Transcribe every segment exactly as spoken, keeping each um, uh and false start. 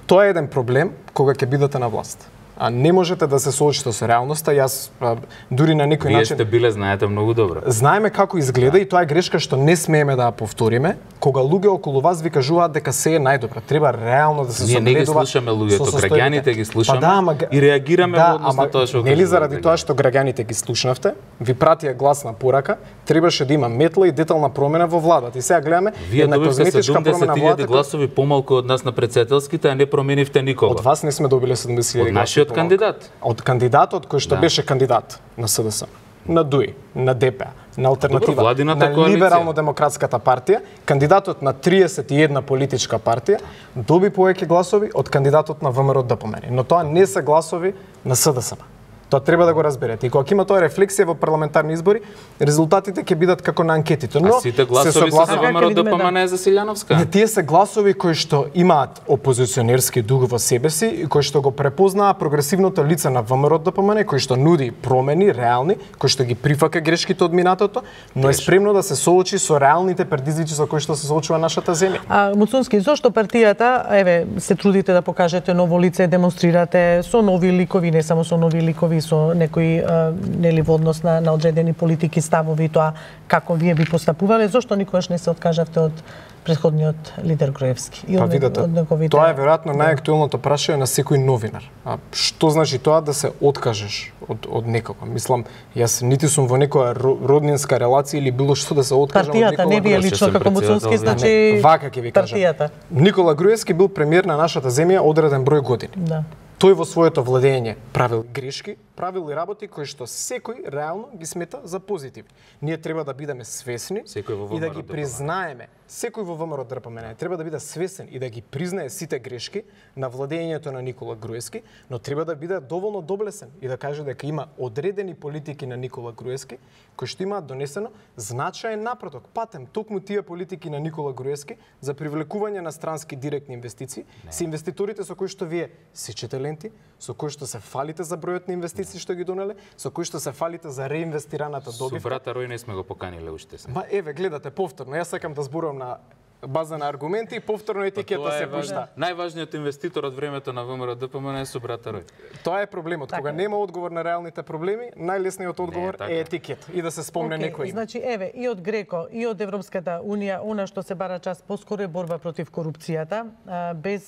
Тоа е еден проблем кога ќе бидете на власт. А не можете да се соочите со реалноста. Јас а, дури на некој Вие начин... Вие сте биле, знаете многу добро. Знаеме како изгледа и тоа е грешка што не смееме да ја повториме. Кога луѓе околу вас ви кажуваат дека се е најдобро, треба реално да се согледува. Ние не ги слушаме луѓето, граѓаните ги слушаме па да, ама, и реагираме да, во однос на тоа што кажуваат. Нели заради тоа што граѓаните ги слушнавте, ви пратија гласна порака, требаше да има метла и детална промена во владата. И сега гледаме една козметичка промена во владата. Гласови помалку од нас на председателските, а не променивте никога. Од вас не сме добиле седумдесет илјади гласови. Од кандидат. Од кандидатот кој што да. беше кандидат на СДСМ, на ДУИ, на ДП, на Алтернатива, Добро, на Либерално-демократската партија, кандидатот на триесет и една политичка партија доби повеќе гласови од кандидатот на ВМРО-ДПМН. Но тоа не се гласови на СДСМ. Тоа треба да го разберете. И кога има тоа рефлексија во парламентарни избори, резултатите ќе бидат како на анкетите. Но а сите гласови се за ВМРО-ДПМН за Силјановска. Не, тие се гласови кои што имаат опозиционерски дух во себе си и кои што го препознаа прогресивното лице на ВМРО-ДПМН, кои што нуди промени реални, кои што ги прифака грешките од минатото, но е спремно да се соочи со реалните предизвици со кои што се соочува нашата земја. А Муцунски, зошто партијата, еве, се трудите да покажете ново лице, демонстрирате со нови ликови, не само со нови ликови, со некои нели во однос на, на одредени политики, ставови, тоа како вие би постапувале, зошто никогаш не се откажавте од претходниот лидер Груевски? Па видете, неговите... тоа е веројатно најактуелното прашање на секој новинар. А што значи тоа да се откажеш од, од некого? Мислам, јас нити сум во некоја роднинска релација или било што да се откажам партијата, од Никола не вие лично како Муцунски, значи вака ќе ви кажам. Партијата. Никола Груевски бил премиер на нашата земја одреден број години. Да. Тој во своето владење правил грешки, правил и работи кои што секој реално ги смета за позитивни. Ние треба да бидеме свесни и да ги признаеме. Секој во ВМРО-ДПМН треба да биде свесен и да ги признае сите грешки на владењето на Никола Груевски, но треба да биде доволно доблесен и да каже дека има одредени политики на Никола Груевски кои што имаат донесено значаен напредок. Патем токму тие политики на Никола Груевски за привлекување на странски директни инвестиции, се инвеститорите со кои што вие сечете ленти, со кои што се фалите за бројот на инвестиции што ги донеле, со кои што се фалите за реинвестираната добив. Со брата Рој не сме го поканиле уште се. Ма еве гледате повторно, јас сакам да зборувам на база на аргументи и повторно етикета се пушта. Најважниот инвеститор од времето на ВМРО-ДПМН е со брата Рој. Тоа е проблемот. Кога нема одговор на реалните проблеми, најлесниот одговор не, е етикет и да се спомне okay, некој. Значи еве и од Греко и од Европската унија, она што се бара час поскоро е борба против корупцијата, без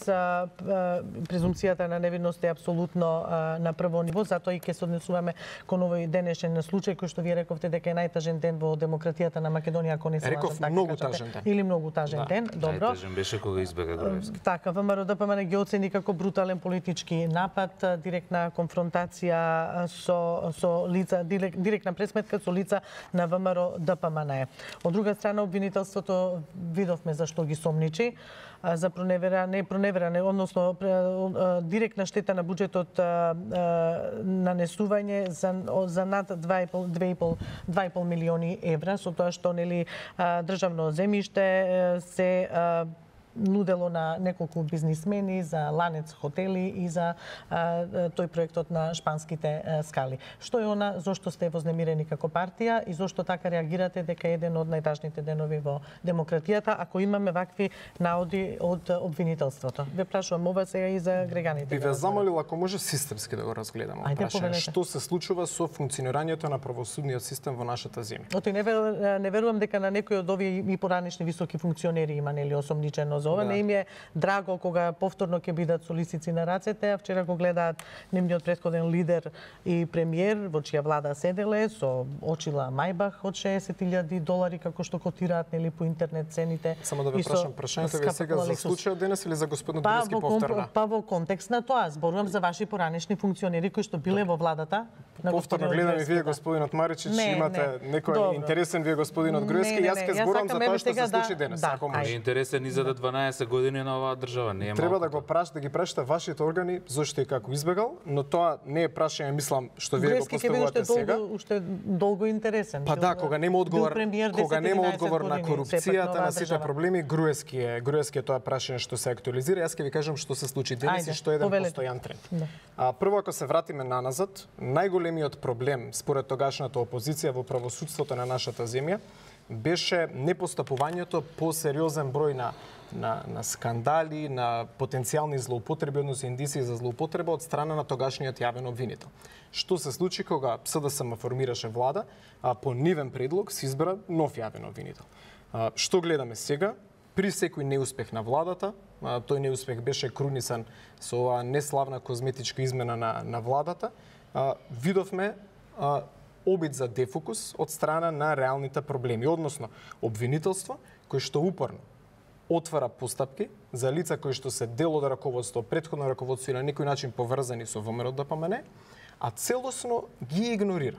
презумцијата на невинност е апсолутно на прво ниво, затоа и ќе се однесуваме кон овој денешен случај кој што вие рековте дека е најтажен ден во демократијата на Македонија, ако не се лажам, така многу тажен ден. Или многу тажен да. ден, добро. Најтежен беше кога избега Груевски. Така, ВМРО-ДПМН ги оцени како брутален политички напад, директна конфронтација со со лица, директна пресметка со лица на ВМРО-ДПМН. Од друга страна, обвинителството видовме зашто ги сомничи за проневера, не проневера, не, односно директна штета на буџетот нанесување за за над два и пол милиони евра, со тоа што нели државно земјиште се нудело на неколку бизнисмени за Ланец хотели и за а, тој проектот на шпанските а, скали. Што е она, зошто сте вознемирени како партија и зошто така реагирате дека е еден од најтажните денови во демократијата, ако имаме вакви наоди од обвинителството? Ве прашувам ова сега и за граѓаните. Би ве замолила ако може системски да го разгледаме. Прашање што се случува со функционирањето на правосудниот систем во нашата земја. Оти не, не верувам дека на некој од овие и поранешни високи функционери има нели осомничено за ова. Да. Не им е драго кога повторно ќе бидат со лисици на рацете, а вчера го гледаат нивниот претходен лидер и премиер во чија влада седеле со очила Мајбах од шеесет илјади долари како што котираат нели по интернет цените. Само да ве прашам, прашањето ви сега за случајот денес или за господинот Груевски па, повторно? Па во контекст на тоа, зборувам за ваши поранешни функционери кои што биле во владата. Повторно гледам и вие господинот Маричич, не, имате не. некој Добро. интересен вие господинот Груевски, јас ќе зборувам за тоа што се случи денес, да, ако може. Е интересен и за да дванаесет години на оваа држава, не е Треба да го праш, да ги прашате вашите органи зошто и како избегал, но тоа не е прашање, мислам, што вие го поставувате сега. Долго, уште долго интересен. Па да, кога нема одговор, кога нема одговор на корупцијата, на сите проблеми, Груевски е, Груевски е тоа прашање што се актуализира. Јас ќе ви кажам што се случи денес и што е еден постојан тренд. А прво ако се вратиме наназад, најголем најголемиот проблем според тогашната опозиција во правосудството на нашата земја беше непостапувањето по сериозен број на на на скандали, на потенцијални злоупотреби, односно индиции за злоупотреба од страна на тогашниот јавен обвинител. Што се случи кога СДСМ формираше влада, а по нивен предлог се избра нов јавен обвинител. А, што гледаме сега? При секој неуспех на владата, а, тој неуспех беше крунисан со оваа неславна козметичка измена на на владата, а, видовме а, обид за дефокус од страна на реалните проблеми, односно обвинителство кој што упорно отвара постапки за лица кои што се дел од раководство, претходно раководство или на некој начин поврзани со ВМРО-ДПМНЕ, а целосно ги игнорира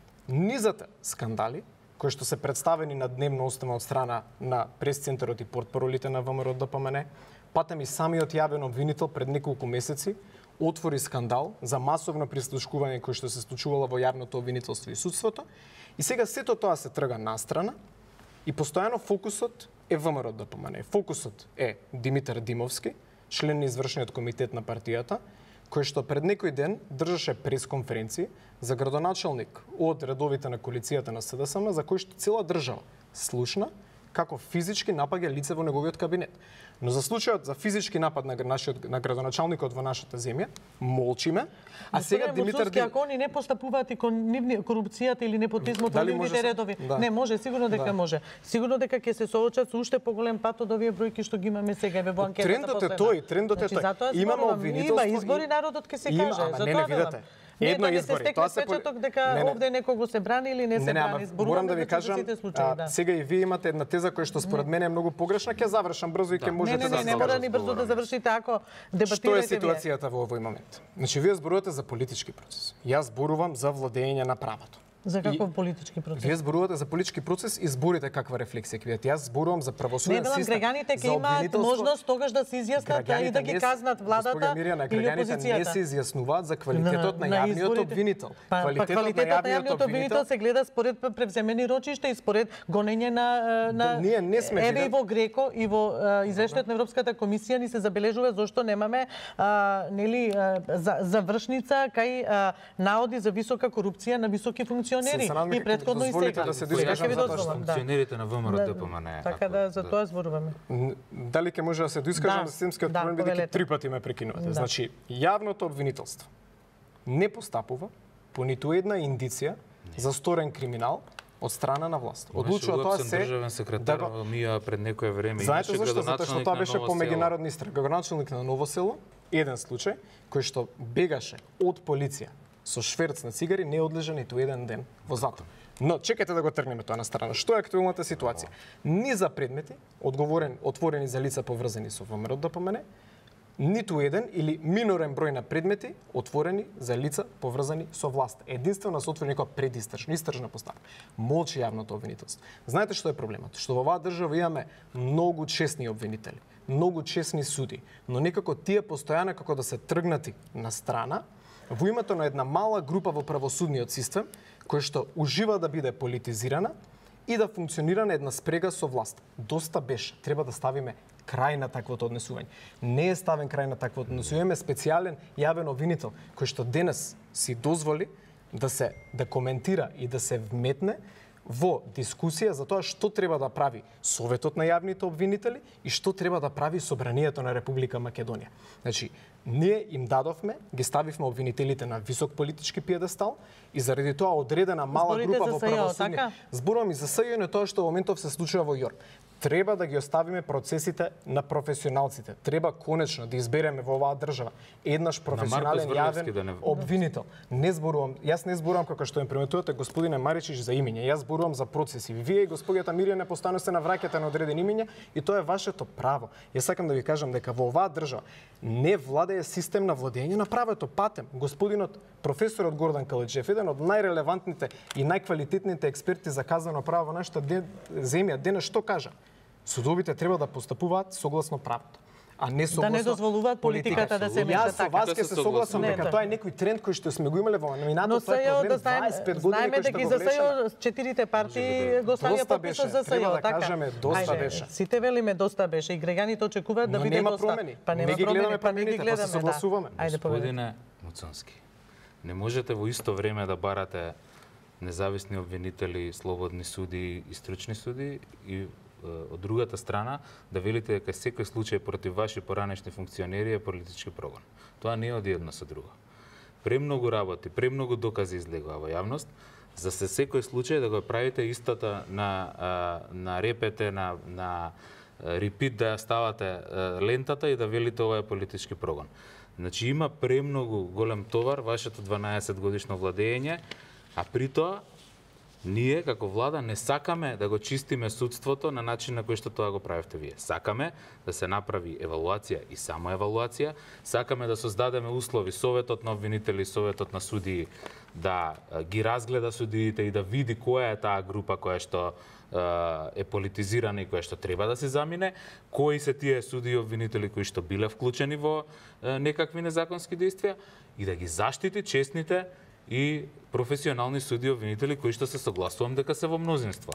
низата скандали кои што се представени на дневна основа од страна на прес-центарот и портпаролите на ВМРО-ДПМНЕ, патем и самиот јавен обвинител пред неколку месеци отвори скандал за масовно прислушкување кој што се случувало во јавното обвинителство и судството, и сега сето тоа се трга настрана и постојано фокусот е ВМРО-ДПМНЕ. Фокусот е Димитар Димовски, член на извршниот комитет на партијата, кој што пред некој ден држаше пресконференција за градоначалник од редовите на коалицијата на СДСМ, за кој што цела држава слушна како физички напаѓа лице во неговиот кабинет. Но за случајот за физички напад на нашиот на градоначалникот во нашата земја, молчиме, а сега Димитар Димовски, ако они не постапуваат и кон нивни корупцијата или непотизмот во нивните редови, да. Не може, сигурно дека да. може. Сигурно дека ќе се соочат со уште поголем пат од овие бројки што ги имаме сега во анкетата. Трендот е тој, трендот е тој. Имаме обвинителство, има избори, народот ќе се каже. Ама не, не видете. Едно избори, тоа се печаток дека не, не. овде некого се брани или не се не, не, брани. Зборувам да ви кажам, случаи, да. Сега и вие имате една теза која што според мене е многу погрешна, ќе завршам брзо и ќе да. можете не, не, да не, не мора ни брзо да завршите ако дебатирате. Што е ситуацијата вие во овој момент? Значи вие зборувате за политички процес. Јас зборувам за владење на правото. За каков политички процес? Вие зборувате за политички процес и зборите каква рефлексија ќе видите. Јас зборувам за правосуден систем. Не, граѓаните ќе имаат можност тогаш да се изјаснат и да ги казнат владата или опозицијата. Не се изјаснуваат за квалитетот на, на јавниот обвинител. Па, квалитетот, па, квалитетот на јавниот обвинител се гледа според превземени рочишта и според гонење на на да, ние не сме еве и во Греко и во извештајот на Европската комисија ни се забележува зошто немаме а, нели а, за, завршница кај а, наоди за висока корупција на високи функционери. И претходно и сега. Да се доискажам затоа што функционерите на ВМРО-ДПМНЕ. Така да за тоа зборуваме. Дали ќе може да се доискажам за системскиот проблем, бидејќи три пати ме прекинувате. Значи, јавното обвинителство не постапува по ниту една индиција за сторен криминал од страна на власт. Одлучува тоа се државен секретар да Мија пред некое време. Знаете зашто? Затоа што тоа беше по меѓународни истраги. Градоначалник на Ново село, еден случај кој што бегаше од полиција со шверц на цигари, не одлежа ниту еден ден во затвор. Но чекайте да го тргнеме тоа на страна. Што е актуелната ситуација? Ни за предмети одговорен отворени за лица поврзани со ВМРО-ДПМНЕ, ниту еден или минорен број на предмети отворени за лица поврзани со власт. Единствено се отвори некоја предистржна, истражна поставка. Молчи јавното обвинителство. Знаете што е проблемот? Што во оваа држава имаме многу честни обвинители, многу честни суди, но некако тие постојано како да се тргнати на страна во името на една мала група во правосудниот систем, која што ужива да биде политизирана и да функционира на една спрега со власт. Доста беше. Треба да ставиме крај на таквото однесување. Не е ставен крај на таквото однесување. Специјален јавен обвинител кој што денес си дозволи да се да коментира и да се вметне во дискусија за тоа што треба да прави Советот на јавните обвинители и што треба да прави Собранието на Република Македонија. Значи, ние им дадовме, ги ставивме обвинителите на висок политички пиедестал и заради тоа одредена мала Зборите група во правосудни. Така? Зборувам и за СЈО, но тоа што во моментов се случува во Јорк. Треба да ги оставиме процесите на професионалците. Треба конечно да избереме во оваа држава еднаш професионален јавен да не... обвинител. Не зборувам, јас не зборувам како што им приметувате господине Маричич за имиња. Јас зборувам за процеси. Вие и господјата Мирјана постојано се навраќате на одредени имиња и тоа е вашето право. Јас сакам да ви кажам дека во оваа држава не владее систем на владење на правото. Патем, господинот професорот Гордан Каледжиев, еден од најрелевантните и најквалитетните експерти за казано право во нашата земја, денес што кажа? Судовите треба да постапуваат согласно правото, а не согласно да не дозволуваат политиката да се меша така. Јас со вас ќе се согласам дека тоа е некој тренд кој што сме го имале во минатото, тоа е проблем дваесет и пет години кој што го влечеме. Знаеме дека четирите партии го ставија подписот за СЈО, така. Да кажеме доста беше. Сите велиме доста беше и граѓаните очекуваат да биде доста. Па нема промени, па нема промени, па не ги гледаме, па се согласуваме. Ајде Господине Муцански, Не можете во исто време да барате независни обвинители, слободни суди и стручни суди и од другата страна да велите дека секој случај против ваши поранешни функционери е политички прогон. Тоа не е од едно со друго. Премногу работи, премногу докази излегува во јавност, за се секој случај да го правите истата на, на репете, на, на репит, да ја ставате лентата и да велите ова е политички прогон. Значи има премногу голем товар вашето дванаесет годишно владење, а при тоа ние како влада не сакаме да го чистиме судството на начин на кој што тоа го правевте вие. Сакаме да се направи евалуација и само евалуација, сакаме да создадеме услови советот на обвинители и советот на судии да ги разгледа судиите и да види која е таа група која што е политизирана и која што треба да се замине, кои се тие судии и обвинители кои што биле вклучени во некакви незаконски действија и да ги заштити честните и професионални суди и обвинители кои што се согласувам дека се во мнозинство.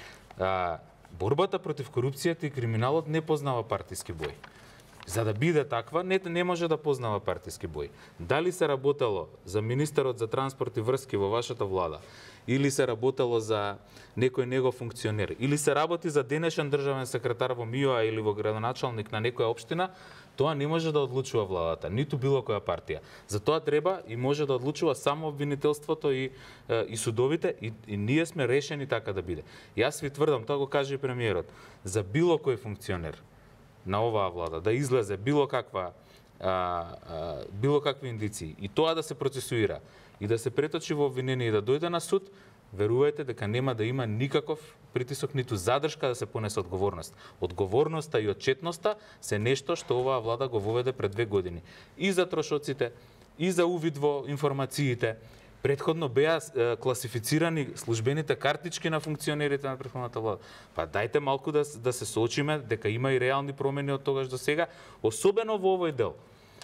А, борбата против корупцијата и криминалот не познава партиски бој. За да биде таква, не, не може да познава партиски бој. Дали се работело за министерот за транспорт и врски во вашата влада, или се работело за некој негов функционер, или се работи за денешен државен секретар во МИО или во градоначалник на некоја општина, тоа не може да одлучува владата, ниту било која партија. За тоа треба и може да одлучува само обвинителството и, и судовите, и, и ние сме решени така да биде. Јас ви тврдам, тоа го каже и премиерот, за било кој функционер на оваа влада да излезе било каква а, а, било какви индиции и тоа да се процесуира и да се преточи во обвинение и да дојде на суд, верувајте дека нема да има никаков притисок, ниту задршка да се понесе одговорност. Одговорноста и отчетноста се нешто што оваа влада го воведе пред две години. И за трошоците, и за увид во информациите. Претходно беа е, класифицирани службените картички на функционерите на претходната влада. Па дајте малку да, да се соочиме дека има и реални промени од тогаш до сега, особено во овој дел.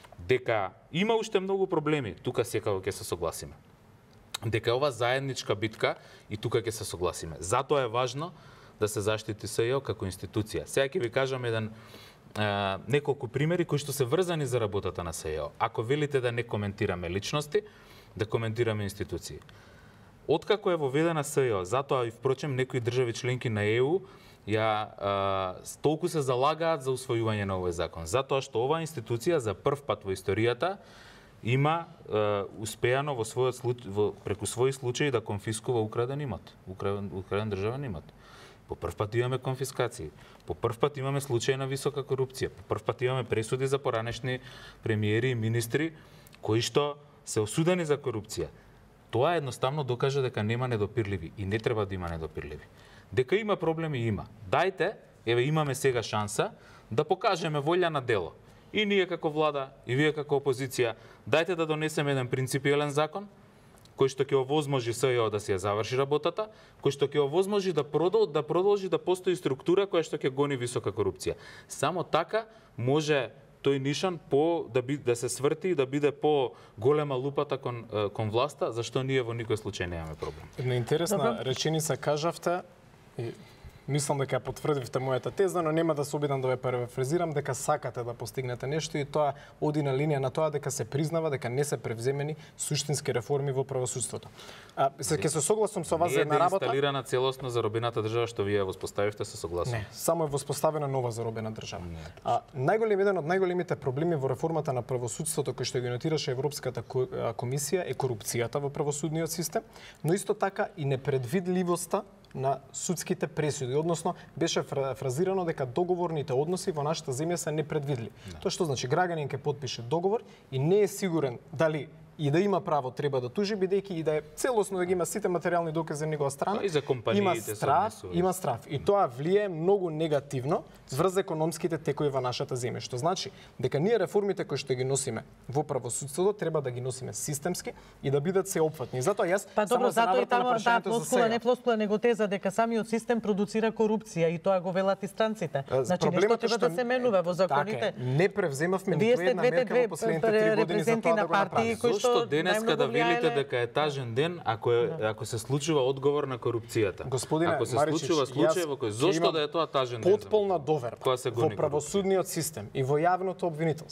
Дека има уште многу проблеми, тука секако ќе се согласиме. Дека ова заедничка битка и тука ќе се согласиме. Затоа е важно да се заштити СЈО како институција. Сега ќе ви кажам еден е, неколку примери кои што се врзани за работата на СЈО. Ако велите да не коментираме личности, да коментираме институции. Откако е воведена СЈО, затоа и впрочем некои држави членки на ЕУ ја а, толку се залагаат за усвојување на овој закон, затоа што оваа институција за прв пат во историјата има а, успеано во својот случај, во, преку своји случаи да конфискува украден имот, украден, украден државен имот. По прв пат имаме конфискации, по прв пат имаме случаи на висока корупција, по прв пат имаме пресуди за поранешни премиери и министри кои што се осудени за корупција. Тоа едноставно докаже дека нема недопирливи и не треба да има недопирливи. Дека има проблеми, има. Дајте, еве имаме сега шанса да покажеме волја на дело. И ние како влада, и вие како опозиција, дајте да донесеме еден принципиелен закон кој што ќе овозможи СЈО да си ја заврши работата, кој што ќе овозможи да продолжи да продолжи да постои структура која што ќе гони висока корупција. Само така може тој нишан по да би да се сврти и да биде по голема лупата кон кон власта, зашто ние во никој случај немаме проблем. Една интересна Добре. реченица кажавте и мислам дека потврдивте мојата теза, но нема да се обидам да ве парафразирам, дека сакате да постигнете нешто и тоа оди на линија на тоа дека се признава дека не се превземени суштински реформи во правосудството. А се ќе се согласам со вас за една работа. Не е инсталирана целосно заробената држава што вие воспоставивте, се согласувам. Не, само е воспоставена нова заробена држава. Не. А најголем еден од најголемите проблеми во реформата на правосудството кој што ги нотираше Европската комисија е корупцијата во правосудниот систем, но исто така и непредвидливоста на судските пресуди, односно беше фразирано дека договорните односи во нашата земја се непредвидливи. Да. Тоа што значи граѓанин ќе потпише договор и не е сигурен дали и да има право треба да тужи, бидејќи и да е целосно да ги има сите материјални докази на негова страна. И за има страф, има страф. И тоа влие многу негативно врз економските текови во нашата земја, што значи дека ние реформите кои што ги носиме во правосудството треба да ги носиме системски и да бидат сеопфатни. Затоа јас па добро, затоа и таму таа флоскула не флоскула него теза дека самиот систем продуцира корупција и тоа го велат и странците. Значи нешто треба да се менува во законите. Така, не превземавме ниту една мерка во последните три години за тоа да го направиме. Што денеска да велите дека е тажен ден ако е ако се случува одговор на корупцијата. Господине ако се Маричич, случува случај во кој зошто да е тоа тажен ден? Потполна доверба во правосудниот систем и во јавното обвинителство.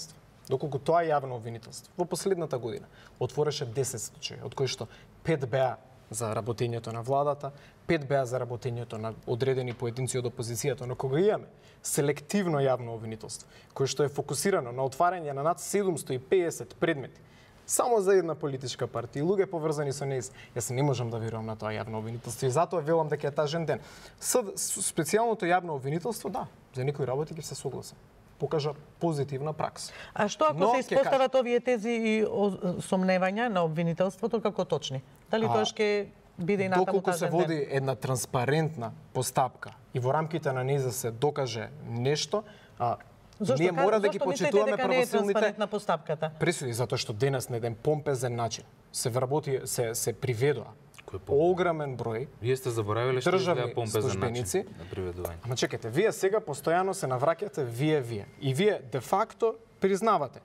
доколку тоа јавно обвинителство во последната година отвореше десет случаи, од кои што пет беа за работењето на владата, пет беа за работењето на одредени поединци од опозицијата, но кога имаме селективно јавно обвинителство, кое што е фокусирано на отварање на над седумсто и педесет предмети, само за една политичка партија, и луѓе поврзани со нејз, јас не можам да верувам на тоа јавно обвинителство и затоа велам дека е тажен ден. С специјалното јавно обвинителство, да, за некои работи ќе се согласам. Покажа позитивна пракса. А што ако Но, се испостават кажа... овие тези и сомневања на обвинителството како точни? Дали тоа ќе биде и натаму доколку се води ден? една транспарентна постапка и во рамките на нејза се докаже нешто, а Зошто, ние мора да ги зошто почитуваме дека не е правосудните транспарентна постапката? пресуди, затоа што денес на еден помпезен начин се вработи, се се приведоа огромен број. Вие сте заборавиле што изгледа помпезен начин на приведување. Ама чекайте, вие сега постојано се навраќате вие вие и вие де факто признавате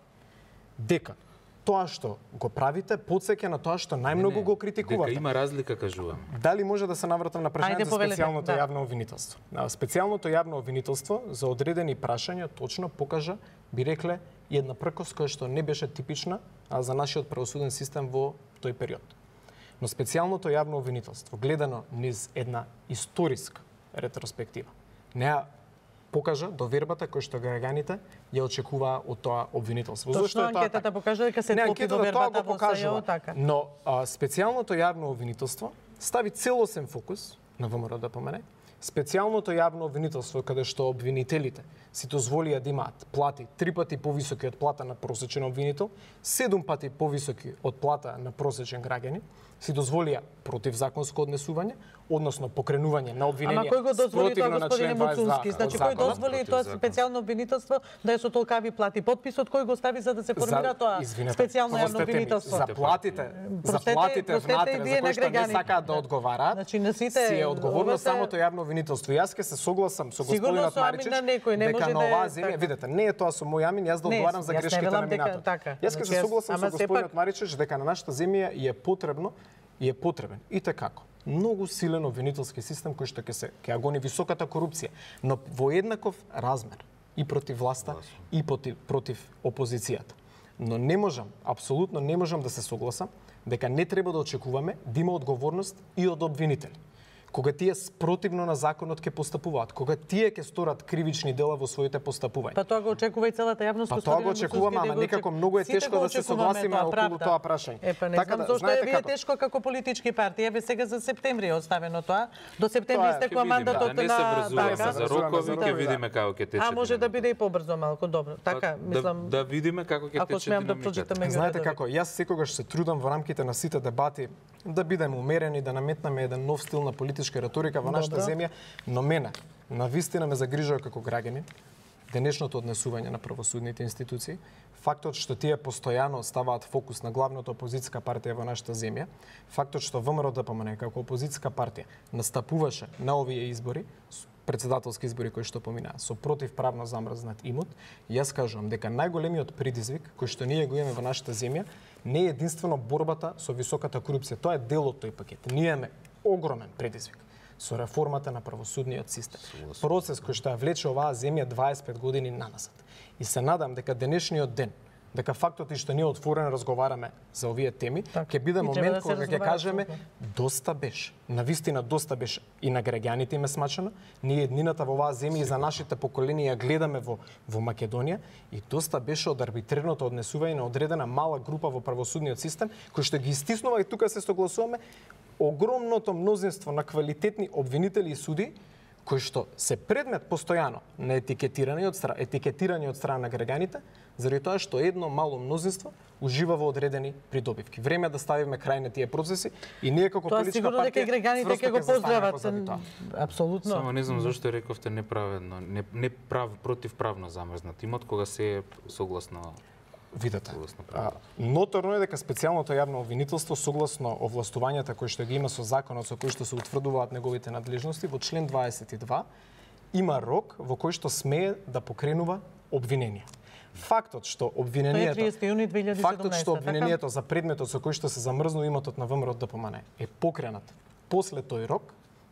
дека тоа што го правите потсеќа на тоа што најмногу го критикувате. Дека има разлика, кажувам. Дали може да се навратам на прашањето за специјалното да. јавно обвинителство? Специјалното јавно обвинителство за одредени прашања точно покажа, би рекле, една пркос која што не беше типична а за нашиот правосуден систем во тој период. Но специјалното јавно обвинителство, гледано низ една историска ретроспектива, неа покажа довербата која што граѓаните ја очекуваа од тоа обвинителство. Точно анкетата покажа дека се топи довербата во СЈО, така. Но а, специјалното јавно обвинителство стави целосен фокус на ВМРО да помене. Специјалното јавно обвинителство каде што обвинителите си дозволија да имаат плати три пати повисоки од плата на просечен обвинител, седум пати повисоки од плата на просечен граѓанин, си дозволија противзаконско однесување, односно покренување на обвинение. Ама кој го дозволи тоа, господине Муцунски? Значи кој дозволи тоа специјално обвинителство да е со толкави плати? Подписот кој го стави за да се формира тоа специјално јавно обвинителство? За платите, за платите внатре за кои што не сакаат да одговараат, значи на сите си е одговорно самото јавно обвинителство. Јас ќе се согласам со господинот Маричич дека на оваа земја, видете, не е тоа со мој амин, јас да одговарам за грешките на минатото. Јас ќе се согласам со господинот Маричич дека на нашата земја е потребно и е потребен и како многу силен обвинителски систем кој што ќе се ќе гони високата корупција, но во еднаков размер и против власта и против, против опозицијата. Но не можам, апсолутно не можам да се согласам дека не треба да очекуваме да има одговорност и од обвинители. Кога тие спротивно на законот ќе постапуваат, кога тие ќе сторат кривични дела во своите постапувања. Па тоа го очекува и целата јавност. Па тоа го очекуваме, ама некако многу е тешко да се согласиме околу тоа прашање. Е, па не така знам да, зошто е вие тешко како политички партија. Еве сега за септември е оставено тоа. До септември истекува мандатот на така. За рокови ќе видиме како ќе тече. А може да биде и побрзо малку, добро. Така, мислам. Да видиме како ќе тече динамиката. Знаете како, јас секогаш се трудам во рамките на сите дебати да бидеме умерени, да наметнеме еден нов стил на политичка реторика во нашата земја, но мене навистина ме загрижува како граѓанин денешното однесување на правосудните институции, фактот што тие постојано ставаат фокус на главната опозицијска партија во нашата земја, фактот што ВМРО да помене како опозицијска партија настапуваше на овие избори, председателски избори кои што поминаа, со противправно замрзнат имот, јас кажувам дека најголемиот предизвик кој што ние го имаме во нашата земја не е единствено борбата со високата корупција, тоа е дел од тој пакет. Ние имаме огромен предизвик со реформата на правосудниот систем. Процес кој што ја влече оваа земја дваесет и пет години наназад. И се надам дека денешниот ден, дека фактот и што ние отворено разговараме за овие теми, ќе биде момент да кога ќе кажеме доста беше. Навистина доста беше и на граѓаните им е смачено. Ние еднината во оваа земја и за нашите поколенија гледаме во во Македонија и доста беше од арбитрерното однесување на одредена мала група во правосудниот систем кој што ги истиснува и тука се согласуваме огромното мнозинство на квалитетни обвинители и суди кои што се предмет постојано на етикетирање од страна етикетирање од страна на граѓаните, заради тоа што едно мало мнозинство ужива во одредени придобивки. Време е да ставиме крај на тие процеси и ние како политичка партија тоа сигурно дека и граѓаните ќе го поздрават. Апсолутно. Само не знам зошто рековте неправедно, не, не прав, противправно замрзнат имот кога се е согласно. Видете, а, ноторно е дека специјалното јавно обвинителство согласно овластувањата кои што ги има со законот со кои што се утврдуваат неговите надлежности во член дваесет и два има рок во кој што смее да покренува обвинение. Фактот што обвинението Фактот што обвинението за предметот со кој што се замрзнува имотот на ВМРО ДПМН е покренат после тој рок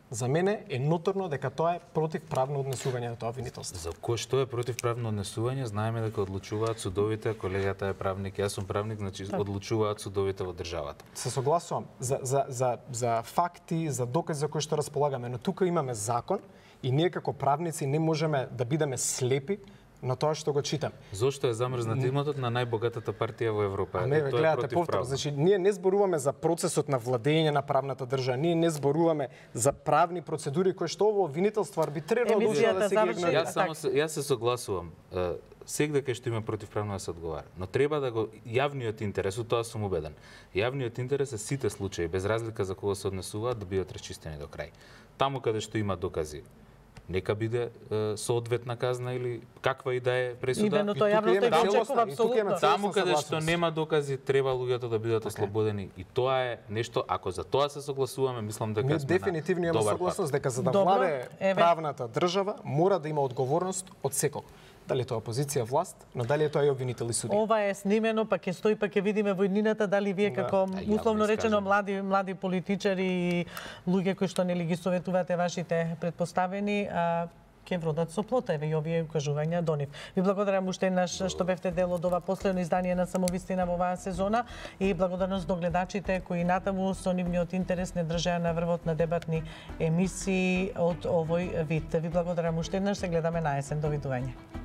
за мене е ноторно дека тоа е противправно однесување на тоа обвинителство. За кој што е противправно однесување, знаеме дека одлучуваат судовите, колегата е правник, јас сум правник, значи так. Одлучуваат судовите во државата. Се согласувам за за за за факти, за докази за кои што располагаме, но тука имаме закон и ние како правници не можеме да бидеме слепи на тоа што го читам. Зошто е замрзнат имотот на најбогатата партија во Европа? А не, ве, гледате, повторно, значи ние не зборуваме за процесот на владење на правната држава, ние не зборуваме за правни процедури кои што ово обвинителство арбитрирано должна да се ги игнорира. Јас само се, јас се согласувам. Сегде што има противправно да се одговара, но треба да го јавниот интерес, у тоа сум убеден. Јавниот интерес е сите случаи без разлика за кого се однесуваат да бидат расчистени до крај. Таму каде што има докази, нека биде е, соодветна казна или каква и да е пресуда. Именно тоа јавноста го очекува апсолутно. Таму каде што нема докази, треба луѓето да бидат ослободени и тоа е нешто, ако за тоа се согласуваме, мислам дека сме дефинитивно имаме согласност дека за да владе правната држава мора да има одговорност од секој. Дали тоа опозиција, власт, но дали е тоа и обвинители суди. Ова е снимено, па ќе стои, па ќе видиме во иднината дали вие како да. условно речено млади млади политичари и луѓе кои што нели ги советувате вашите претпоставени, а ќе вродат со плота еве и овие укажувања до нив. Ви благодарам уште еднаш што бевте дел од ова последно издание на Самовистина во оваа сезона и благодарност до гледачите кои натаму со нивниот интерес не држеа на врвот на дебатни емисии од овој вид. Ви благодарам уште еднаш, се гледаме на есен. Довидување.